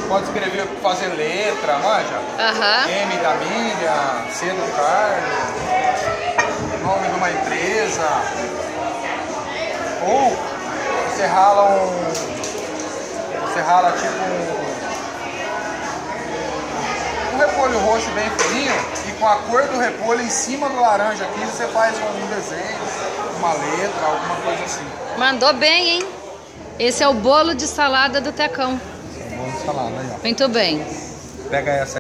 pode escrever, fazer letra, manja? M da milha, C do carne, nome de uma empresa. Ou você rala tipo um repolho roxo bem fininho e com a cor do repolho em cima do laranja aqui você faz um desenho, uma letra, alguma coisa assim. Mandou bem, hein? Esse é o bolo de salada do Tecão. Esse é o bolo de salada aí, ó. Muito bem. Pega essa.